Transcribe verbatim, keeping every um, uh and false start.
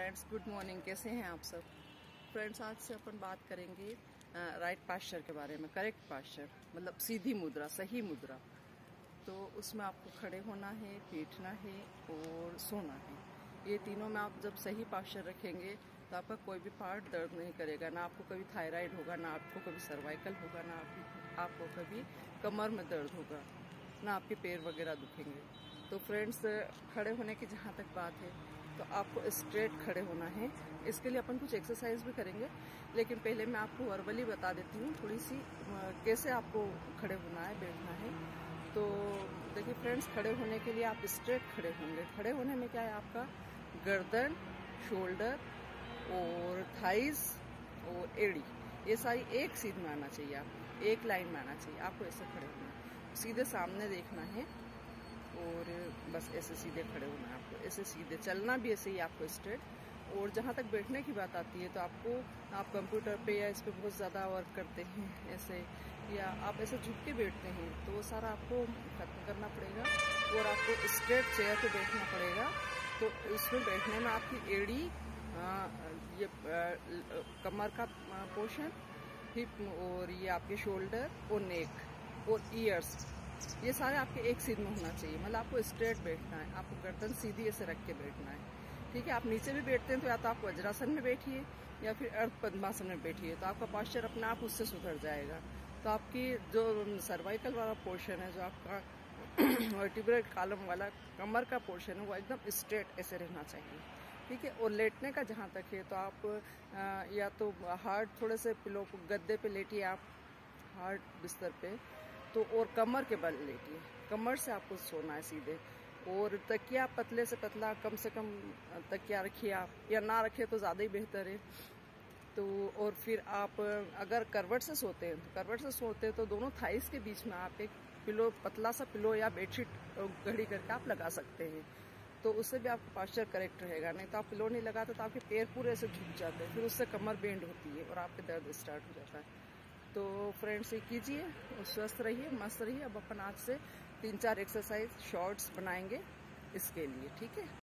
Friends, good morning. कैसे हैं आप सब? फ्रेंड्स, आज से अपन बात करेंगे राइट पास्चर के बारे में। करेक्ट पास्चर मतलब सीधी मुद्रा, सही मुद्रा। तो उसमें आपको खड़े होना है, बैठना है और सोना है। ये तीनों में आप जब सही पास्चर रखेंगे तो आपका कोई भी पार्ट दर्द नहीं करेगा। ना आपको कभी थायराइड होगा, ना आपको कभी सर्वाइकल होगा, ना आपको कभी कमर में दर्द होगा, ना आपके पैर वगैरह दुखेंगे। तो फ्रेंड्स, खड़े होने की जहाँ तक बात है तो आपको स्ट्रेट खड़े होना है। इसके लिए अपन कुछ एक्सरसाइज भी करेंगे, लेकिन पहले मैं आपको वर्बली बता देती हूँ थोड़ी सी कैसे आपको खड़े होना है, बैठना है। तो देखिए फ्रेंड्स, खड़े होने के लिए आप स्ट्रेट खड़े होंगे। खड़े होने में क्या है, आपका गर्दन, शोल्डर और थाइस और एड़ी, ये सारी एक सीध में आना चाहिए। आप एक लाइन में आना चाहिए। आपको ऐसे खड़े होना है, सीधे सामने देखना है और बस ऐसे सीधे खड़े होना है। आपको ऐसे सीधे चलना भी ऐसे ही आपको स्ट्रेट। और जहाँ तक बैठने की बात आती है तो आपको, आप कंप्यूटर पे या इस पे बहुत ज़्यादा वर्क करते हैं ऐसे, या आप ऐसे झुक के बैठते हैं, तो वो सारा आपको खत्म करना पड़ेगा और आपको स्ट्रेट चेयर पे बैठना पड़ेगा। तो इसमें बैठने में आपकी एड़ी, ये कमर का पोर्शन, हिप और ये आपके शोल्डर और नेक और ईयर्स, ये सारे आपके एक सीध में होना चाहिए। मतलब आपको स्ट्रेट बैठना है, आपको गर्दन सीधी ऐसे रख के बैठना है। ठीक है, आप नीचे भी बैठते हैं तो या तो आप वज्रासन में बैठिए या फिर अर्ध पद्मासन में बैठिए, तो आपका पास्चर अपने आप उससे सुधर जाएगा। तो आपकी जो सर्वाइकल वाला पोर्शन है, जो आपका वर्टिब्रल कॉलम वाला कमर का पोर्शन है, वो एकदम स्ट्रेट ऐसे रहना चाहिए। ठीक है, और लेटने का जहाँ तक है तो आप आ, या तो हार्ड थोड़े से पिलो गद्दे पे लेटिए, आप हार्ड बिस्तर पे, तो और कमर के बल लेटिए। कमर से आपको सोना है सीधे। और तकिया पतले से पतला, कम से कम तकिया रखिए आप, या ना रखे तो ज़्यादा ही बेहतर है। तो और फिर आप अगर करवट से सोते हैं तो करवट से सोते हैं तो दोनों थाइस के बीच में आप एक पिलो, पतला सा पिलो या बेडशीट घड़ी करके आप लगा सकते हैं। तो उससे भी आपका पास्चर करेक्ट रहेगा। नहीं तो आप पिलो नहीं लगाते तो आपके पैर पूरे ऐसे झुक जाते हैं, फिर उससे कमर बेंड होती है और आपके दर्द स्टार्ट हो जाता है। तो फ्रेंड्स, ये कीजिए और स्वस्थ रहिए, मस्त रहिए। अब अपन आज से तीन चार एक्सरसाइज शॉर्ट्स बनाएंगे इसके लिए। ठीक है।